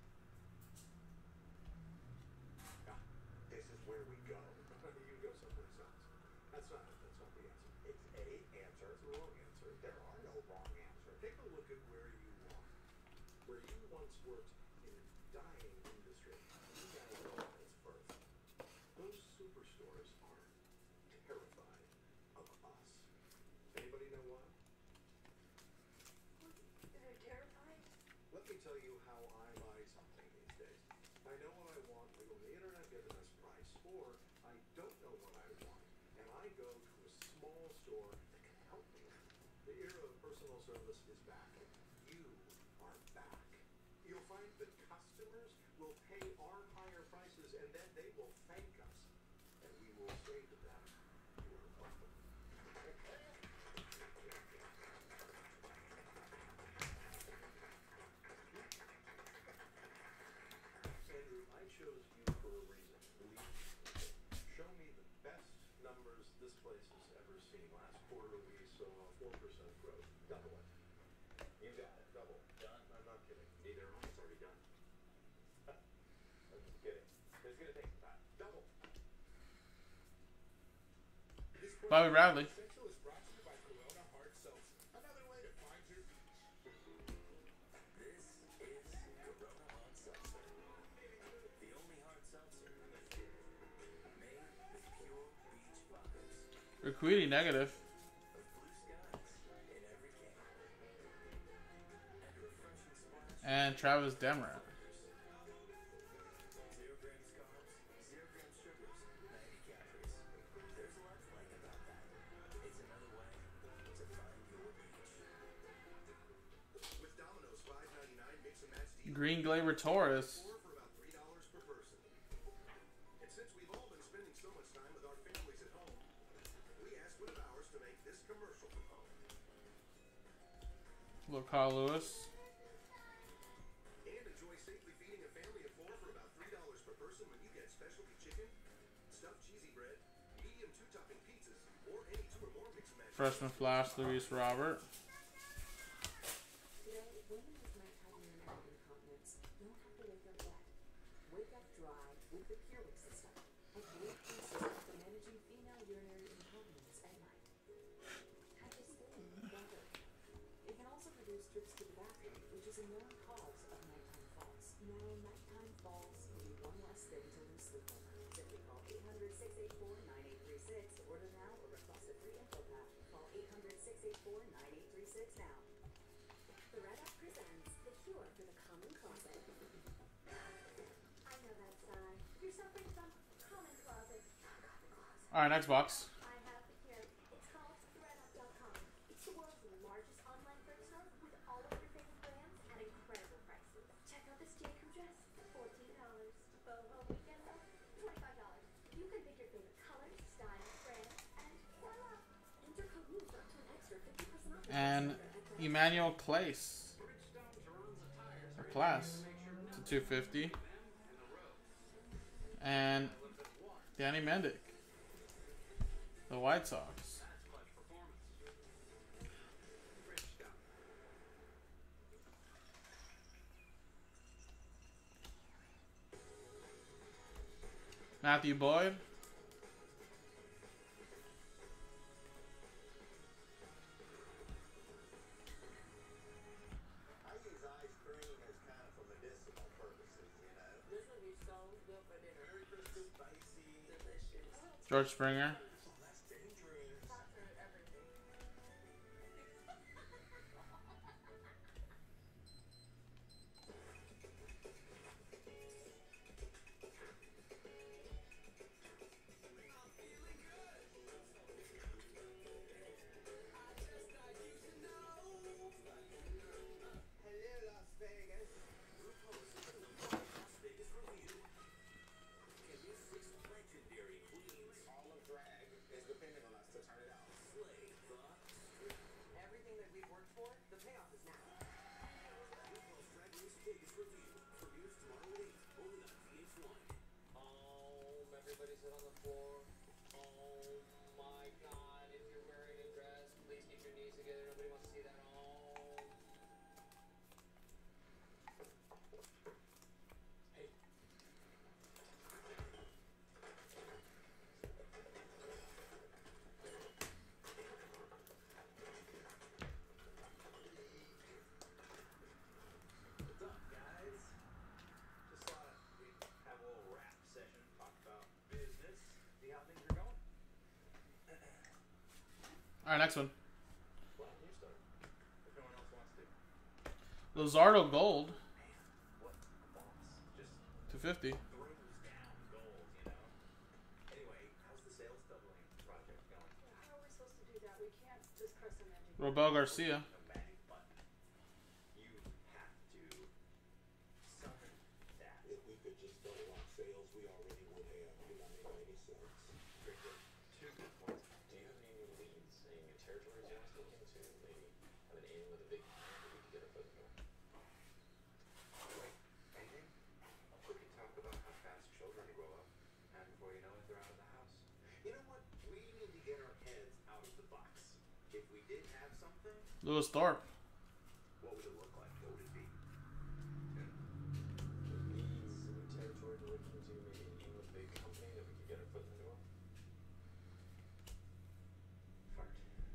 Ah, this is where we go. You go someplace else. That's not it. That's not the answer. It's a answer. It's the wrong answer. There are no wrong answers. Take a look at where you are. Where you once worked in a dying industry. You guys know at its birth. Those superstores are terrified of us. Anybody know why? They're terrified. Let me tell you how I buy something these days. I know what I want, I go on the internet, get the best price, or I don't know what I want, and I go to a small store that can help me. The era of personal service is back. You are back. You'll find that customers will pay our higher prices, and then they will thank us, and we will say to them, you are welcome. Andrew, I chose you for a reason. Believe me. Show me the best numbers this place has ever seen. Last quarter we saw four percent growth. Double it. You got it. Double. Done. I'm not kidding. Neither am I. It's already done. I'm just kidding. It's gonna take some time. Double. Bobby Bradley. Essential is brought to you by Corona Hard Seltzer. Another way to find your beach. This is Corona Hard Seltzer. The only hard seltzer made with pure beach vibes. Urquidy negative. Of blue skies in every can. And refreshing splash. And Travis Demmer. Zero grams carbs, zero grams sugars, ninety calories. There's a lot to like about that. It's another way to find your beach. With Domino's five ninety-nine mix and match deal. Green Glaber Taurus. Four for about three dollars per person. And since we've all been spending so much time with our families at home, we asked one of ours to make this commercial from home. Look, Kyle Lewis. And enjoy safely feeding a family of four for about three dollars per person when you get specialty chicken, stuffed cheesy bread, medium two-topping pizzas, or any two or more mix and match. Freshman Flash, Luis Robert. You know, women with nighttime urinary incontinence don't have to wake up wet. Wake up dry with the Purewix system. A great system for managing female urinary incontinence at night. Have your skin better. It can also reduce trips to the bathroom, which is a known cause of nighttime falls. Now, nighttime falls can be one less thing to lose sleep over. Simply call eight hundred, six eight four, nine eight three six to order now or request a free info pack. Call eight hundred, six eight four, nine eight three six now. The Red Up presents The Cure for the Common Closet. I know that sigh. You're suffering from common closet. Alright, next box. I have the cure. It's called thread up dot com. It's the world's largest online bookstore with all of your favorite brands at incredible prices. Check out this J. Crew dress, fourteen dollars. Boho weekend look, twenty-five dollars. You can pick your favorite colors, styles, brands, and voila! Enter code new for up to an extra fifty percent off. And Emmanuel Clace. Class. To two fifty. And Danny Mendick. The White Sox. Matthew Boyd. I use ice cream as kind of for medicinal purposes, you know. This will be so good for dinner. Very crispy, spicy. Delicious. George Springer. Oh, that's dangerous. Thoughts are everything. I just thought you should know. Everybody sit on the floor. Oh my God! If you're wearing a dress, please keep your knees together. Nobody wants to see that. Oh. Hey. What's up, guys? Just thought we'd have a little rap session, talk about business, see how things are going. All right, next one. Well, you start. If no one else wants to. Luzardo Gold, Man, what a boss. Just two fifty. throws down gold, you know? Anyway, how's the sales doubling project going? Yeah, how are we supposed to do that? We can't just press a magic. Robel Garcia. No magic button. You have to summon that. If we could just double our sales, we already would have. You're not making any sense. Very good. Two good points. Do you have any new leads, any new territories you want us to look into? Maybe have an in with a big client that we could get a foot in the door? Wait, anything? We could talk about how fast children grow up, and before you know it, they're out of the house. You know what? We need to get our heads out of the box. If we did have something, Lewis Thorpe. what would it look like? What would it be? Leads, a new territory to look into, maybe an in with a big company that we could get a foot in the door? Fart.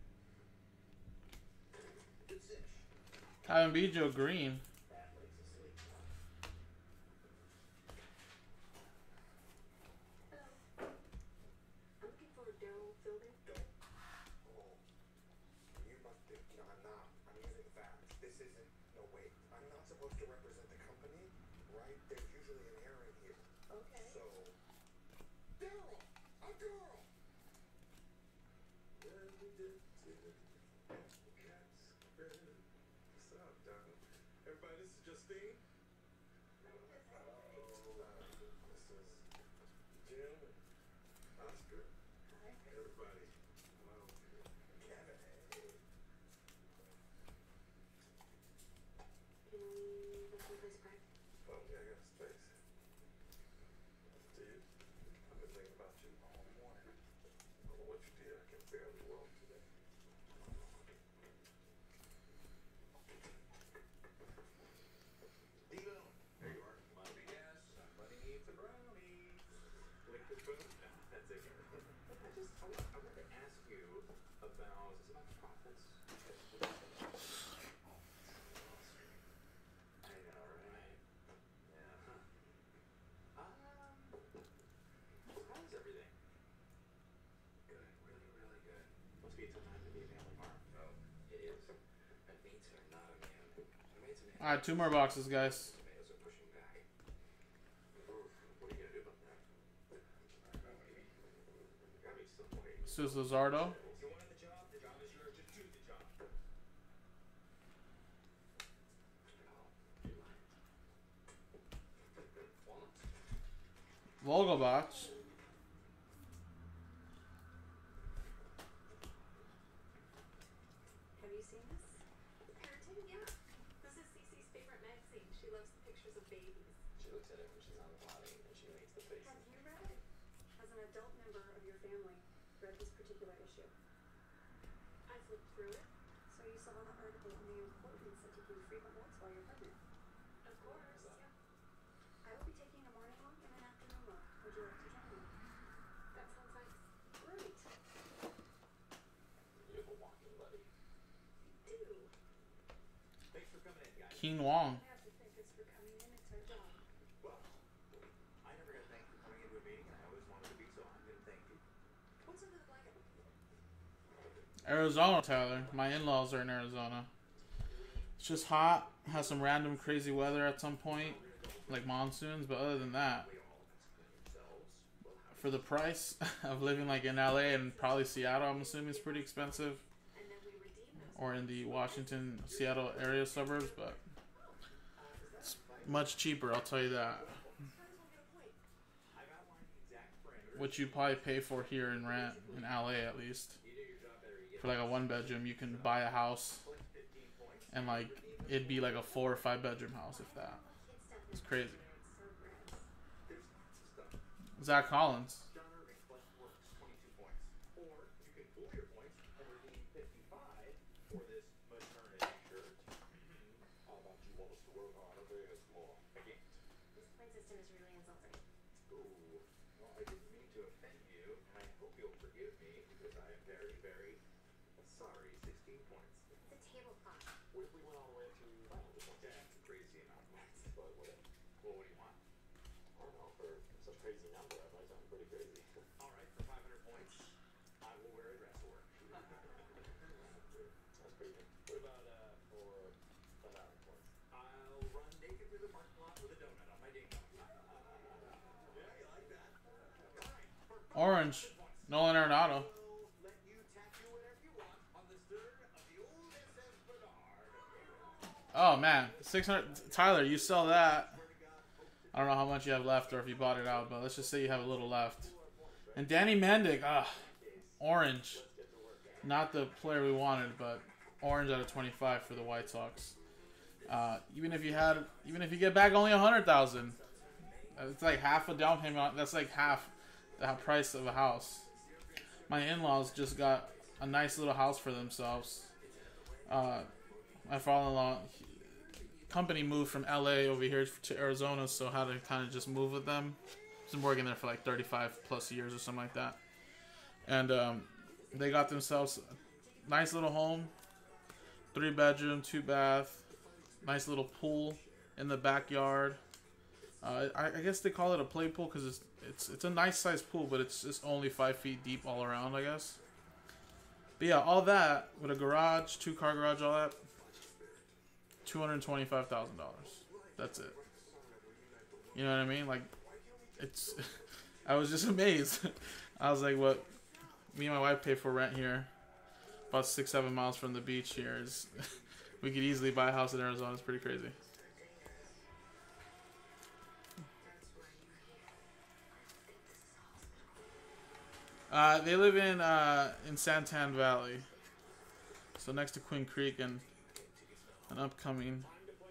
Good fish. Kevin B. Joe Green. That lays asleep. Hello. I'm looking for Daryl Fielding. Oh, you must think, no, I'm not. I'm using facts. This isn't, no wait. I'm not supposed to represent the company, right? There's usually an error here. Okay. So, Daryl, a girl. What's up, Donald? Everybody, this is Justine. Hello. Uh, this is Jim and Oscar. Hi. Everybody. Hello. Kevin. Can we let someplace private? Oh, yeah, I got space. Steve, I've been thinking about you all morning. I don't know what you did. I can barely walk today. Dino, there you are. Money gas. Somebody needs a brownie. Liquid food? No, that's it. I just, I want, I want to ask you about, is this about the profits? I know, right? Yeah. huh. Um, how's everything? Good, really, really good. Must be a tough time to be a family farm. Oh, it is. And mates are not a man. And mates are All right, two more boxes, guys. Tomatoes are pushing back. Oof, what are you gonna do about that? I don't know, maybe. Gotta be some way. Sus Luzardo. You wanted the job, the job is yours, just do the job. No, you lied. Walnuts. Volgobach. Have you seen this? Parenting? Yeah. This is Cece's favorite magazine. She loves the pictures of babies. She looks at it when she's on the potty and she makes the face. Have you read it? As an adult member of your family, read this particular issue? I flipped through it. So you saw the article on the importance of taking frequent walks while you're pregnant? Of course, yeah. I will be taking a morning walk and an afternoon walk. Would you like to join me? That sounds nice. Great. You have a walking buddy. Do. Thanks for coming in, guys. Keen Wong. I have to thank us for coming in. It's our job. Well, I never got thanked for coming into a meeting, and I always wanted to be, so I'm gonna thank you. What's under the blanket? Arizona, Tyler. My in-laws are in Arizona. It's just hot. Has some random crazy weather at some point, like monsoons. But other than that, for the price of living like in L A and probably Seattle, I'm assuming it's pretty expensive, And then we redeem those. or in the Washington, Seattle area suburbs. But it's much cheaper, I'll tell you that. I've outlined the exact parameters. What you probably pay for here in rent in L A at least. You do your job better, you get For like a one bedroom, you can buy a house collect fifteen points. and like it'd be like a four or five bedroom house if that. It's crazy. There's lots of stuff. Zach Collins. Job work harder, there's more. I can't. This point system is really insulting. Ooh. Well, I didn't mean to offend you, and I hope you'll forgive me because I am very, very sorry. sixteen points. It's a tablecloth. What if we went all the way to five hundred points? That's a crazy amount of points. But whatever. Well, what do you want? I don't know, for such a crazy number, that might sound pretty crazy. All right, for five hundred points, I will wear a dress to work. That's pretty good. What about uh, for a thousand points? I'll run naked through the parking lot with a donut on my ding dong. Yeah, you like that? Fine. For Orange. Nolan Arenado. We'll let you tattoo whatever you want on the stern of the old S S Bernard. Oh man, six hundred. Tyler, you sell that. I don't know how much you have left or if you bought it out, but let's just say you have a little left. And Danny Mendick, ah, orange. Not the player we wanted, but orange out of twenty-five for the White Sox. Uh, even if you had, even if you get back only a hundred thousand, it's like half a down payment. That's like half the price of a house. My in-laws just got a nice little house for themselves. Uh, my father-in-law company moved from L A over here to Arizona, so I had to kind of just move with them. I've been working there for like thirty-five plus years or something like that. And um, they got themselves a nice little home, three bedroom, two bath, nice little pool in the backyard. Uh, I, I guess they call it a play pool because it's, it's, it's a nice sized pool, but it's just only five feet deep all around, I guess. But yeah, all that with a garage, two car garage, all that, two hundred twenty-five thousand dollars. That's it. You know what I mean? Like, it's, I was just amazed. I was like, what me and my wife pay for rent here, about six, seven miles from the beach here, is, we could easily buy a house in Arizona. It's pretty crazy. Uh, they live in uh, in Santan Valley, so next to Quinn Creek, and an upcoming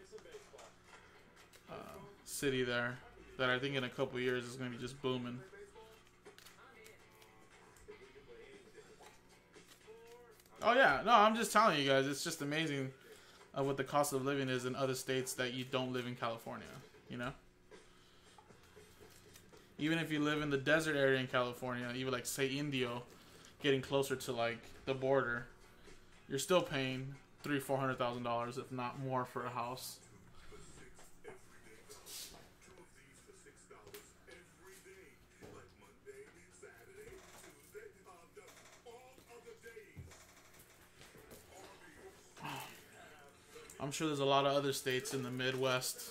uh, city there that I think in a couple of years is going to be just booming. Oh yeah, no, I'm just telling you guys, it's just amazing uh, what the cost of living is in other states that you don't live in California, you know? Even if you live in the desert area in California, even like say Indio, getting closer to like the border, you're still paying three, four hundred thousand dollars, if not more, for a house. I'm sure there's a lot of other states in the Midwest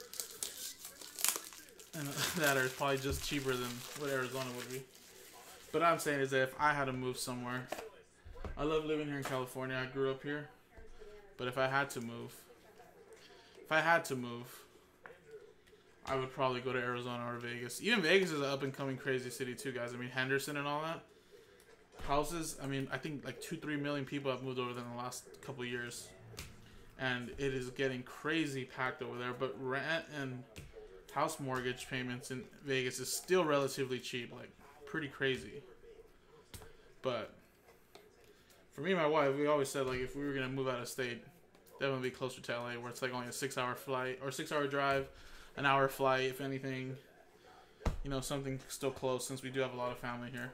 and that are probably just cheaper than what Arizona would be. But I'm saying is that if I had to move somewhere, I love living here in California. I grew up here. But if I had to move, if I had to move, I would probably go to Arizona or Vegas. Even Vegas is an up-and-coming crazy city too, guys. I mean, Henderson and all that. Houses, I mean, I think like two, three million people have moved over there in the last couple of years. And it is getting crazy packed over there. But rent and house mortgage payments in Vegas is still relatively cheap. Like, pretty crazy. But for me and my wife, we always said, like, if we were going to move out of state, definitely be closer to L A, where it's like only a six-hour flight, or six-hour drive, an hour flight, if anything. You know, something still close, since we do have a lot of family here.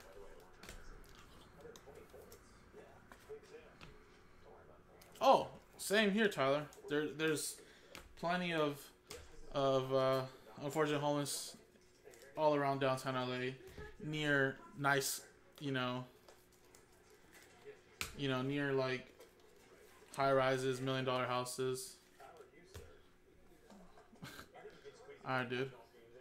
Oh, same here, Tyler. There, there's plenty of, of uh, unfortunate homeless all around downtown L A, near nice, you know, you know, near like high rises, million dollar houses. All right, dude.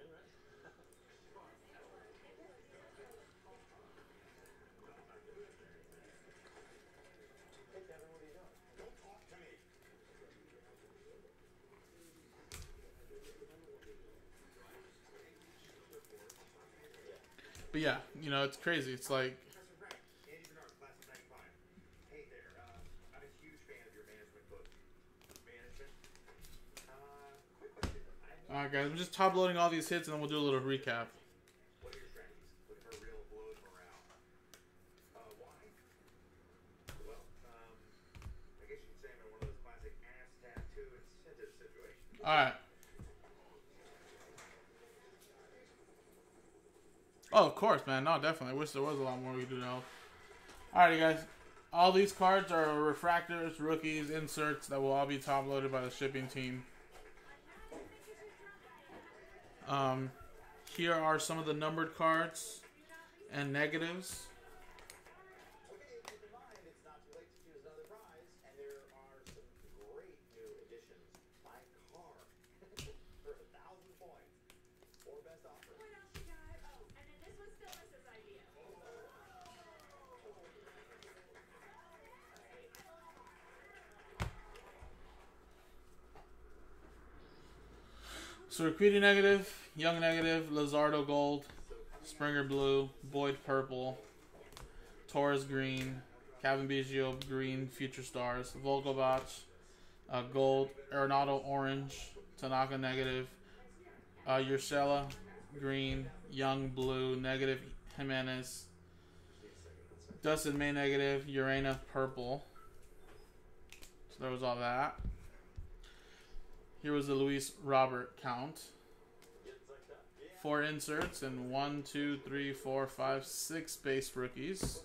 But yeah, you know, it's crazy. It's like, Andy Bernard, class of ninety-five. Hey there, uh, I'm a huge fan of your management book. Management? Uh, quick question. I all right, guys, I'm just top loading all these hits, and then we'll do a little recap. What are your strategies? Looking for real blows morale. Uh, why? Well, um, I guess you could say I'm in one of those classic ass tattoo incentive situations. All right. Oh, of course, man. No, definitely. I wish there was a lot more we could know. Alrighty, guys. All these cards are refractors, rookies, inserts that will all be top loaded by the shipping team. Um, here are some of the numbered cards and negatives. Okay, keep in mind, it's not too late to choose another prize, and there are some great new additions by car for a thousand points or best offer. What else you got? Oh, and then this was Phyllis's idea. So, Urquidy negative, Young negative, Luzardo gold, Springer blue, Boyd purple, Torres green, Kevin Biggio green, Future Stars, Vogelbach uh, gold, Arenado orange, Tanaka negative, uh, Urshela green, Young blue, negative, Jimenez, Dustin May negative, Urena purple. So there was all that. Here was the Luis Robert count. Four inserts and one, two, three, four, five, six base rookies.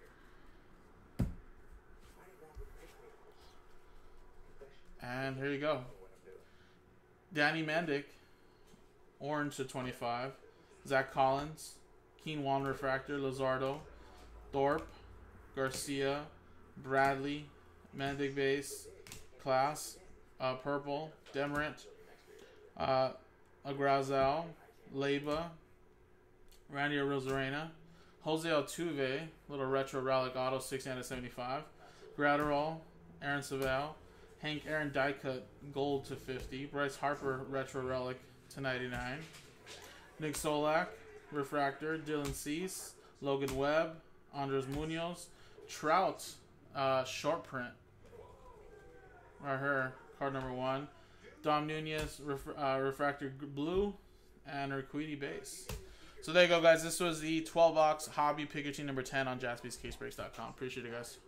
And here you go. Danny Mendick, orange to twenty-five. Zach Collins, Keen Wan refractor, Luzardo, Thorpe, Garcia, Bradley, Mendick base, Class, uh, purple, Demerant, uh, Agrazal, Leyba, Randy Rosarena, Jose Altuve, little retro relic auto, sixty out of seventy-five, Gratterall, Aaron Savale, Hank Aaron die cut gold to fifty, Bryce Harper retro relic to ninety-nine, Nick Solak, refractor, Dylan Cease, Logan Webb, Andres Munoz, Trout, uh, short print, right here, card number one, Dom Nunez, ref uh, refractor blue, and Urquidy base. So there you go, guys. This was the twelve box hobby picker team number ten on Jaspys Case Breaks dot com. Appreciate it, guys.